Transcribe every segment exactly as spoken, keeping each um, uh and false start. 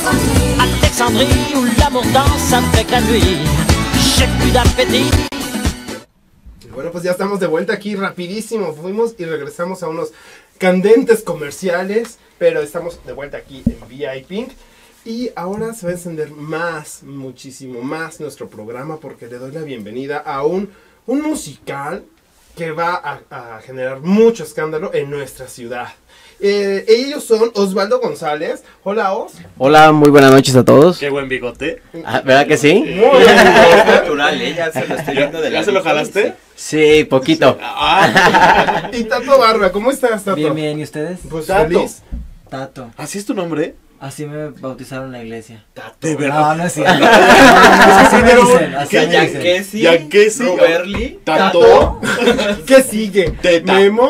Alexandrie où l'amour danse avec la nuit. J'ai plus d'appétit. Bueno, pues ya estamos de vuelta aquí rapidísimo. Fuimos y regresamos a unos candentes comerciales, pero estamos de vuelta aquí en V I Pink. Y ahora se va a encender más, muchísimo más nuestro programa, porque le doy la bienvenida a un, un musical que va a, a generar mucho escándalo en nuestra ciudad. Eh, ellos son Osvaldo González. Hola, Os. Hola, muy buenas noches a todos. Qué buen bigote. Ah, ¿verdad que sí? Muy bien. Natural, ¿eh? Ya se lo estoy viendo de la ¿Ya se lo jalaste? Sí, poquito. Ah, Y Tato Barba, ¿cómo estás, Tato? Bien, bien, ¿y ustedes? Pues Tato. feliz. Tato. ¿así es tu nombre? Así me bautizaron en la iglesia. De No, verdad. no es cierto. No, así me dicen, así ¿Qué? me ¿Ya dicen. ¿Qué sí? ¿Ya qué sí? Roberly. Tato. ¿Qué sigue? Teta. Memo.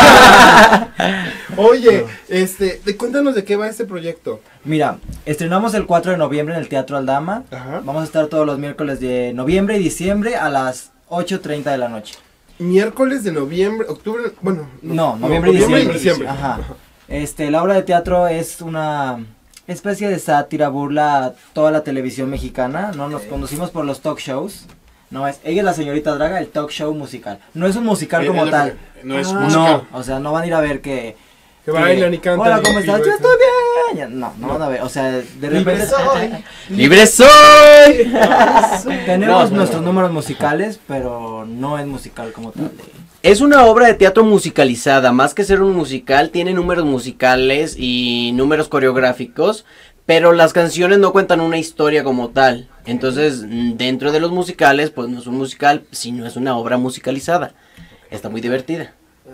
Oye, este, de- cuéntanos de qué va este proyecto. Mira, estrenamos el cuatro de noviembre en el Teatro Aldama. Ajá. Vamos a estar todos los miércoles de noviembre y diciembre a las ocho treinta de la noche. Miércoles de noviembre, octubre, bueno. No, noviembre y diciembre. diciembre. Ajá. Este, la obra de teatro es una especie de sátira, burla a toda la televisión mexicana. No nos conducimos por los talk shows. No es, ella es la señorita Draga, el talk show musical. No es un musical Eh, como eh, tal. No es Ah. musical. No, o sea, no van a ir a ver que Que bailan y cantan. Hola, y- ¿cómo y estás? Yo bailan. estoy bien. Ya, No, no van a ver, o sea, de repente ¡Libre soy! tenemos No, nuestros no. números musicales, pero no es musical como tal. Es una obra de teatro musicalizada, más que ser un musical, tiene números musicales y números coreográficos, pero las canciones no cuentan una historia como tal. Entonces, mm, dentro de los musicales, pues no es un musical, sino es una obra musicalizada. Está muy divertida.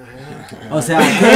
O sea,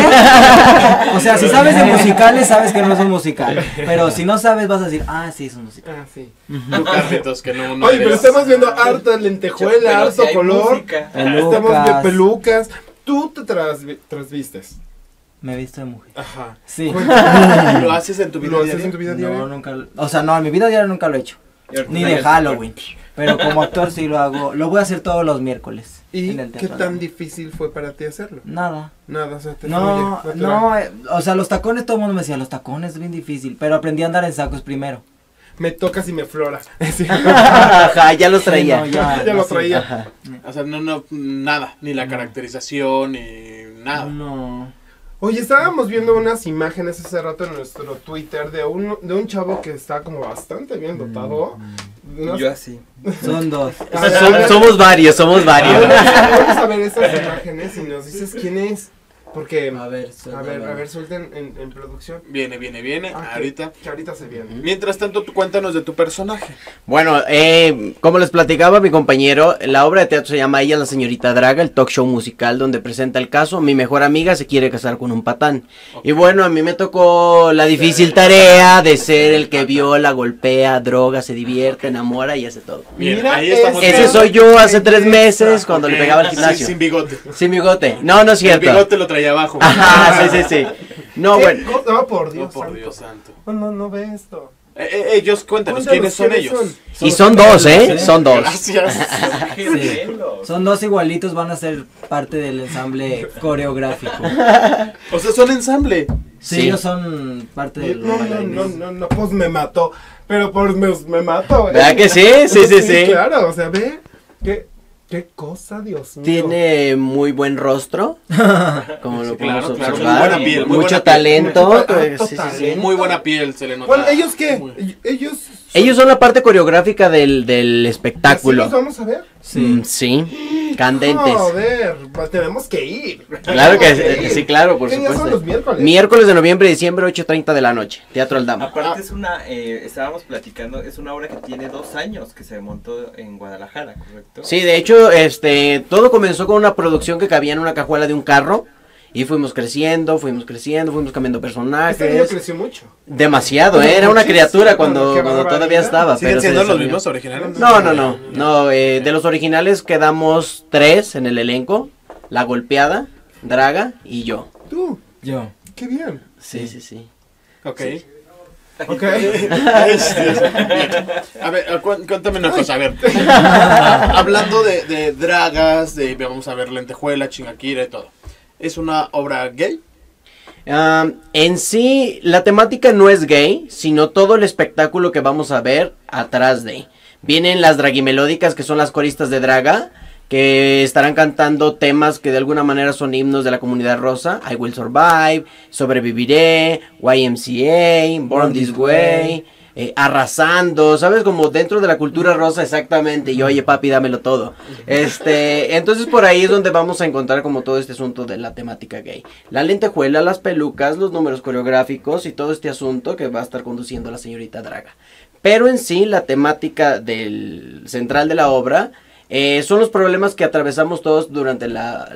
¿qué? O sea, si sabes de musicales, sabes que no es un musical. Pero si no sabes, vas a decir, ah, sí, es un musical. Ah, sí. Tú, Carlitos, que no, no Oye, pero eres- estamos viendo harta lentejuela, Pero harto si hay color. música. Estamos Pelucas. viendo pelucas. Tú te trasvi- trasvistes. Me he visto de mujer. Ajá. Sí. ¿Lo haces en tu vida ¿Lo haces diaria? en tu vida diaria? No, nunca. lo- O sea, no, en mi vida diaria nunca lo he hecho. Y ahorita Ni ya de el- Halloween. Pero como actor sí lo hago. Lo voy a hacer todos los miércoles. ¿Y en el qué Teatro tan Aldama. difícil fue para ti hacerlo? Nada. Nada, o sea, te No, fluye, no, eh, o sea, los tacones todo el mundo me decía, los tacones es bien difícil, pero aprendí a andar en sacos primero. Me tocas y me flora. Sí. Ajá, ya los traía. Sí, no, ya, Ya lo sí. traía. Ajá. O sea, no, no, nada, ni la caracterización, ni nada. No. Oye, estábamos viendo unas imágenes hace rato en nuestro Twitter de un, de un chavo que está como bastante bien dotado. Unas- Yo así. Son dos. A ver, Som- somos varios, somos varios. Vamos a ver esas imágenes y nos dices quién es. Porque, A ver, a ver, a ver, suelten en, en producción. Viene, viene, viene, Ah, que- ahorita. Que ahorita se viene. Mientras tanto, tú cuéntanos de tu personaje. Bueno, eh, como les platicaba mi compañero, la obra de teatro se llama Ella la señorita Draga, el talk show musical donde presenta el caso, mi mejor amiga se quiere casar con un patán. Y bueno, a mí me tocó la difícil tarea de ser el que viola, golpea, droga, se divierte, enamora y hace todo. Bien, Mira, ahí estamos. ese Ese viendo. soy yo hace tres Belleza. meses cuando le pegaba al Sí, gimnasio. sin bigote. Sin bigote. No, no es El cierto. bigote lo traía abajo. Ajá, sí, sí, sí. No, ¿Qué bueno. cosa? No, por Dios. Oh, por santo. Dios santo. No, no, no ve esto. Eh, eh, ellos, cuéntanos, Cuéntanos, ¿quiénes son ellos? Y son dos, ¿eh? Son dos. Gracias. Gemelos. Son dos igualitos, van a ser parte del ensamble coreográfico. O sea, son ensamble. Sí, Sí. ellos son parte de los No, no, bailarines. no, no, no, pues me mató. Pero pues me, me mató. ¿eh? ¿Verdad que sí? Sí, sí, sí. Claro, o sea, ve. ¿Qué, qué cosa, Dios mío? Tiene muy buen rostro, como lo Sí, podemos claro, claro, observar. muy buena piel, muy Mucho buena piel. talento. Mucho pues, ta- sí, sí, total. sí. Muy buena piel, se le nota. Bueno, ¿ellos qué? Muy- Ellos. Ellos son la parte coreográfica del, del ¿Así espectáculo. los vamos a ver? Sí. Mm, sí, candentes. Joder, pues tenemos que ir. Claro que Tenemos ir. sí, claro, por ¿Qué días son supuesto. los miércoles? Miércoles de noviembre y diciembre, ocho treinta de la noche, Teatro Aldama. Aparte es una, eh, estábamos platicando, es una obra que tiene dos años que se montó en Guadalajara, ¿correcto? Sí, de hecho, este, todo comenzó con una producción que cabía en una cajuela de un carro. Y fuimos creciendo, fuimos creciendo, fuimos cambiando Este niño personajes. creció mucho. Demasiado, ¿eh? Era una Muchísimo, criatura cuando, qué cuando barbaridad. todavía estaba. ¿Siguen pero se siendo los desarrolló. mismos originales? No, no, no, no, eh, de los originales quedamos tres en el elenco, La Golpeada, Draga y yo. Tú, Yo. qué bien. Sí, sí, sí. Ok. Ok. A ver, cu- cuéntame una cosa, a ver. Hablando de, de dragas, de vamos a ver lentejuela, chingaquira y todo. ¿Es una obra gay? Um, en sí, la temática no es gay, sino todo el espectáculo que vamos a ver atrás de. Vienen las dragimelódicas, que son las coristas de draga, que estarán cantando temas que de alguna manera son himnos de la comunidad rosa. I Will Survive, Sobreviviré, Y M C A, Born This Way, eh, Arrasando, ¿sabes? Como dentro de la cultura rosa exactamente. Y oye papi, dámelo todo. Este, entonces por ahí es donde vamos a encontrar como todo este asunto de la temática gay. La lentejuela, las pelucas, los números coreográficos y todo este asunto que va a estar conduciendo la señorita Draga. Pero en sí, la temática del central de la obra eh, son los problemas que atravesamos todos durante la,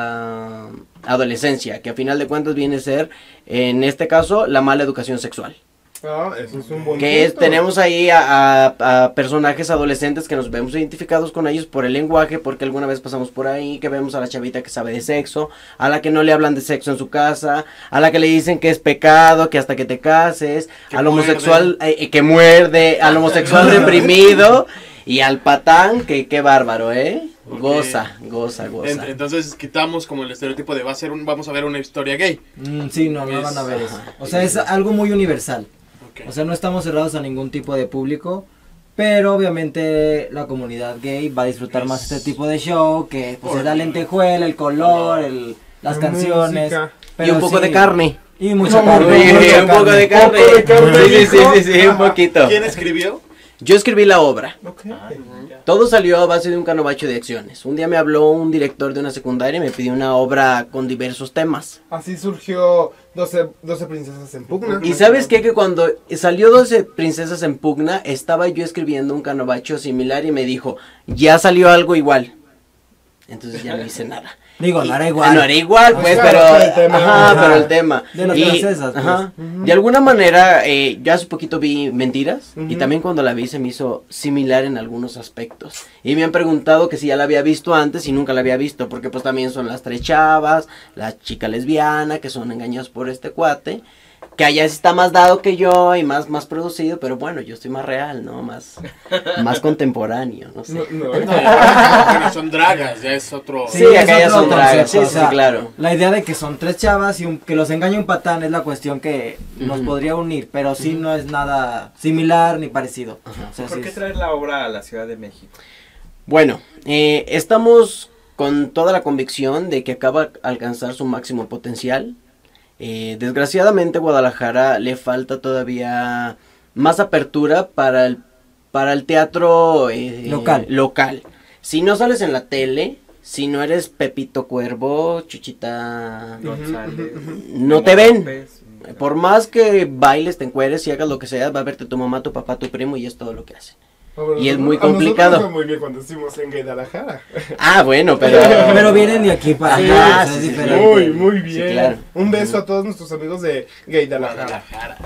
la adolescencia, que a final de cuentas viene a ser, en este caso, la mala educación sexual. Ah, eso es un buen Que es, punto. tenemos ahí a, a, a personajes adolescentes que nos vemos identificados con ellos por el lenguaje, porque alguna vez pasamos por ahí, que vemos a la chavita que sabe de sexo, a la que no le hablan de sexo en su casa, a la que le dicen que es pecado, que hasta que te cases, Que al muerde. homosexual eh, eh, que muerde, al homosexual deprimido y al patán, que qué bárbaro, ¿eh? Ok. Goza, goza, En- goza. entonces quitamos como el estereotipo de va a ser un, vamos a ver una historia gay. Mm, sí, no, no Es- van a ver eso. ajá. O sea, es algo muy universal. Ok. O sea, no estamos cerrados a ningún tipo de público, pero obviamente la comunidad gay va a disfrutar Es- más este tipo de show, que pues, Por- es la lentejuela, el color, el, las La canciones. música. Y pero un poco sí, de carne. Y mucha No, carne. Uy, mucha un poco de carne. Poco de carne, Sí, sí, sí, dijo. sí, sí, un poquito. ¿Quién escribió? Yo escribí la obra. Ok. Todo salió a base de un canovacho de acciones. Un día me habló un director de una secundaria y me pidió una obra con diversos temas. Así surgió doce, doce princesas en pugna. Y ¿sabes qué? Que cuando salió doce princesas en pugna, estaba yo escribiendo un canovacho similar y me dijo, ya salió algo igual. Entonces ya no hice nada. Digo, Y- no era igual. No era igual, Ah, pues, claro, pero, pero el tema- ajá, Ajá. pero el tema. De las Y- princesas, pues. ajá. Ujú. De alguna manera, eh, yo hace poquito vi Mentiras y Ujú. también cuando la vi se me hizo similar en algunos aspectos. Y me han preguntado que si ya la había visto antes y nunca la había visto, porque pues también son las tres chavas, la chica lesbiana que son engañadas por este cuate. Que allá sí está más dado que yo y más, más producido, pero bueno, yo estoy más real, ¿no? Más, más contemporáneo, no sé. No, no, Bueno, son dragas, ya es otro. Sí, es acá ya otro son dragas, sí, concepto, sí, o sea, claro. La idea de que son tres chavas y un- que los engañe un patán es la cuestión que nos Ujú. podría unir, pero sí no es nada similar ni parecido. Ajá. O sea, ¿Por sí qué es- traer la obra a la Ciudad de México? Bueno, eh, estamos con toda la convicción de que acaba de alcanzar su máximo potencial. Eh, desgraciadamente Guadalajara le falta todavía más apertura para el, para el teatro eh, Local. local. Si no sales en la tele, si no eres Pepito Cuervo, Chuchita, González. no te ven. López. Por más que bailes, te encueres y hagas lo que sea, va a verte tu mamá, tu papá, tu primo y es todo lo que hacen. no, Y es muy a nosotros complicado. nos fue muy bien cuando estuvimos en Guadalajara. Ah, bueno, pero... Pero vienen de aquí para Sí, acá, o sea, sí, es sí, diferente. Muy, muy Sí, bien. claro. Un beso a todos nuestros amigos de Guadalajara. Guadalajara.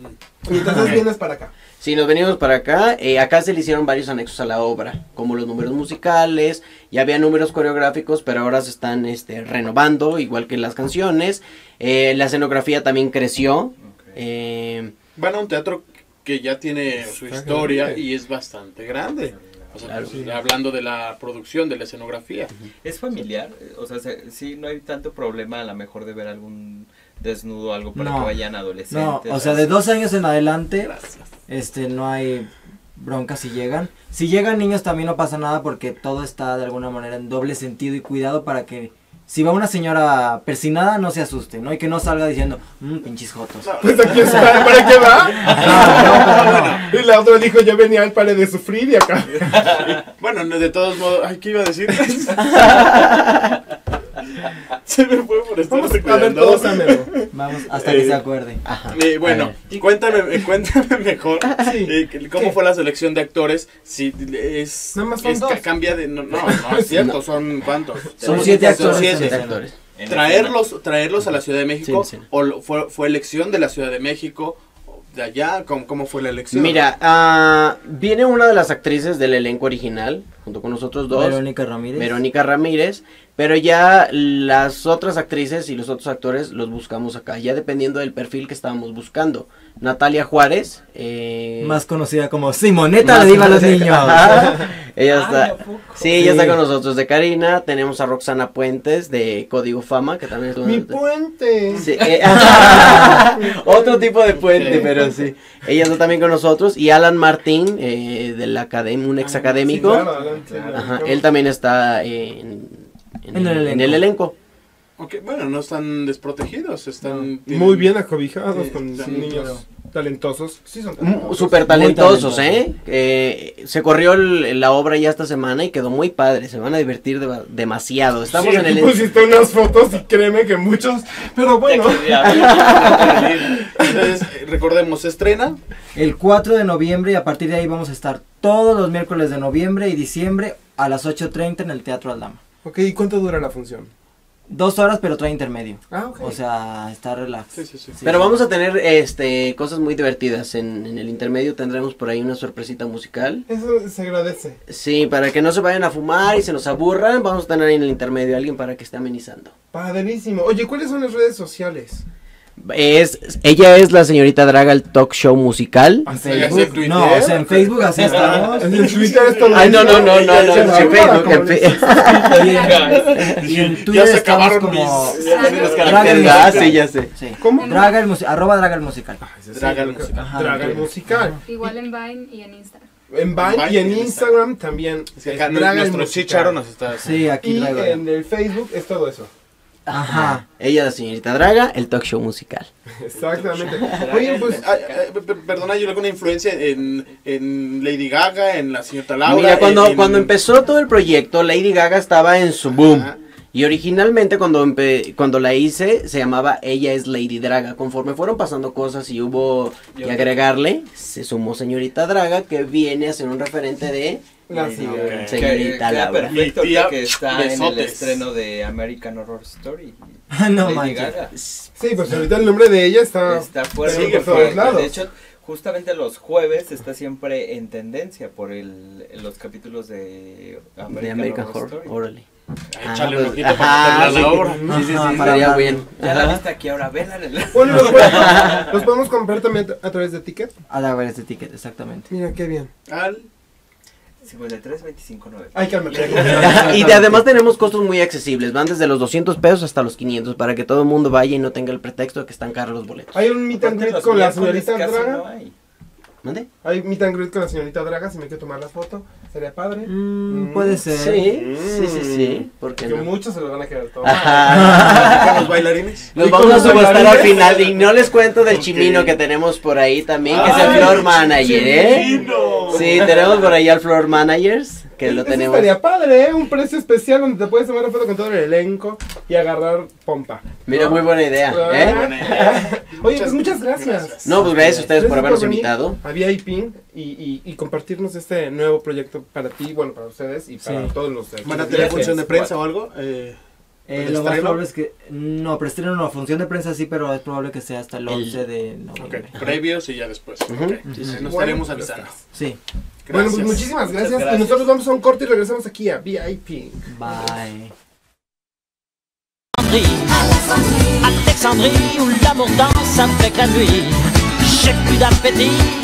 Y entonces vienes para acá. Si nos venimos para acá, eh, acá se le hicieron varios anexos a la obra, como los números musicales, ya había números coreográficos, pero ahora se están este, renovando, igual que las canciones. Eh, la escenografía también creció. eh, Van a un teatro que ya tiene su Está historia grande. y es bastante grande. O sea, Claro. pues, hablando de la producción, de la escenografía. ¿Es familiar? O sea, se- sí, no hay tanto problema a lo mejor de ver algún desnudo o algo para No. que vayan No, adolescentes. o sea, de dos años en adelante, este, no hay broncas si llegan. Si llegan niños también no pasa nada porque todo está de alguna manera en doble sentido y cuidado para que si va una señora persinada no se asuste, ¿no? Y que no salga diciendo, mmm, pinches jotos. Pues aquí está, ¿para qué va? Ah, Y la otra dijo, yo venía al pare de sufrir y acá. Bueno, no, de todos modos, ay, ¿qué iba a decir? Se me fue por estar Vamos a ver recordando. todos a Melo. Vamos, hasta que se acuerde. ajá. Eh, bueno, A cuéntame, eh, cuéntame mejor Sí. eh, que- cómo ¿Qué? fue la selección de actores. Si es, Nada más son es dos. ca- cambia de no, no, no es cierto, son cuántos. Son siete actores. siete. Siete actores. En Traerlos, traerlos a la Ciudad de México Sí, sí. o lo- fue, fue elección de la Ciudad de México o de allá, ¿cómo, cómo fue la elección? Mira, ah, viene una de las actrices del elenco original, junto con nosotros dos. Verónica Ramírez. Verónica Ramírez, pero ya las otras actrices y los otros actores los buscamos acá, ya dependiendo del perfil que estábamos buscando. Natalia Juárez, eh, Más conocida como Simoneta más le diva a los conocida- niños. Ajá. Ella Ay, está, ¿a poco? sí, ella Sí. está con nosotros de Karina. Tenemos a Roxana Puentes de Código Fama, que también es una Mi de- puente. Sí, eh, otro tipo de puente, pero sí. Ella está también con nosotros. Y Alan Martín, eh, de la academia, un ex académico. Sí, claro, adelante. Ajá, él también está en, en, En el el, en el elenco. elenco. Ok, bueno, no están desprotegidos, están... Muy bien acobijados Sí, con sí, niños claro. talentosos. Sí, son Mm, talentosos. Súper talentosos, Muy ¿eh? Eh, Se corrió el- la obra ya esta semana y quedó muy padre. Se van a divertir de- demasiado. Estamos Sí, en el... aquí pusiste unas fotos y créeme que muchos, pero bueno. Entonces, eh, recordemos, se estrena El cuatro de noviembre y a partir de ahí vamos a estar todos los miércoles de noviembre y diciembre a las ocho treinta en el Teatro Aldama. Ok, ¿y cuánto dura la función? Dos horas pero trae intermedio. Ah, ok. O sea, está relax. Sí, sí, sí. Pero vamos a tener este cosas muy divertidas. En, en el intermedio tendremos por ahí una sorpresita musical. Eso se agradece. Sí, para que no se vayan a fumar y se nos aburran, vamos a tener ahí en el intermedio a alguien para que esté amenizando. Padrísimo. Oye, ¿cuáles son las redes sociales? Es, ella es la señorita Draga, el talk show musical. ¿Ah, En sí? Facebook. Twitter? No, o sea, en Facebook así estamos. En Twitter esto Ay, no, no, no, no, no, Se en va, Facebook, como en le- fe- Y en, y en Ya Twitter se estamos acabaron como mis... ya mis Draga el caracteres. Ah, musical. sí, ya sé. Sí. ¿Cómo? Draga el musical, arroba Draga el musical. Ah, ese sí, Draga el creo que- musical. Ajá, Draga el ok. musical. Igual en Vine y en Instagram. En Vine y en Instagram también. Es que acá es Draga el nuestro musical. chicharo nos está... Sí, aquí Y traigo. en el Facebook es todo eso. Ajá. Ella es la señorita Draga, el talk show musical. Exactamente. Oye, pues. Ah, ah, p- perdona, yo alguna influencia en, en Lady Gaga, en la señorita Laura. Mira, cuando, en- cuando empezó todo el proyecto, Lady Gaga estaba en su boom. Ajá. Y originalmente cuando, empe- cuando la hice, se llamaba Ella es Lady Draga. Conforme fueron pasando cosas y hubo que agregarle, se sumó señorita Draga, que viene a ser un referente de La Lady señora. Gaga. señorita Que- queda Laura. perfecto Mi tía, ahorita que está en el besotes. estreno de American Horror Story. No Lady manches. Gaga. Sí, pues ahorita el nombre de ella está. Está fuerte. sigue por fuerte. todos lados. De hecho, justamente los jueves está siempre en tendencia por el, los capítulos de American, De American Horror Horror, Story. órale. Échale un pues, ojito ajá, para meterla a la sí. obra. Sí, sí, sí, Ajá, para estaría hablar. bien. Ya la Ajá. viste aquí ahora, vela en el... Bueno, los, podemos- los podemos comprar también a través de Ticket. A la ver este ticket, exactamente. Mira qué bien. Al... cincuenta y tres veinticinco nueve. Ay, cálmate. Y de, además tenemos costos muy accesibles, van desde los doscientos pesos hasta los quinientos, para que todo el mundo vaya y no tenga el pretexto de que están caros los boletos. Hay un meet and Aparte, greet los con la miércoles señorita casi Draga. no hay. ¿Mande? Hay meet and greet con la señorita Draga. Si me quiero tomar la foto, sería padre. Mm, puede ser. Sí, sí, sí, sí, ¿por qué Que no? muchos se lo van a quedar todos. Ajá. con los bailarines. Los Y vamos con a los subastar al bailarines. final y no les cuento del chimino que tenemos por ahí también, que es el Ay, floor manager, ¿eh? chimino. Sí, tenemos por ahí al floor managers, que lo Eso tenemos. estaría padre, ¿eh? Un precio especial donde te puedes tomar la foto con todo el elenco y agarrar pompa. Mira, ¿no? muy buena idea, ¿eh? Buena idea. Oye, pues muchas gracias. No, pues gracias a ustedes por Gracias habernos venir invitado. A V I P y, y, y compartirnos este nuevo proyecto para ti, bueno, para ustedes y para Sí. todos los de aquí. ¿Van a tener función de prensa o algo? Eh, Eh, ¿El lo más estreno? probable es que. No, preestreno no, función de prensa sí, pero es probable que sea hasta el El- once de ok, noviembre. previos y ya después. Ujú. Ok. Sí, sí. Nos Bueno, estaremos pues avisando. está. Sí, Bueno, pues Gracias. muchísimas Muchas gracias. gracias. Y nosotros vamos a un corte y regresamos aquí a V I P. bye. Alexandrie, où l'amour danse avec la nuit. J'ai plus d'appétit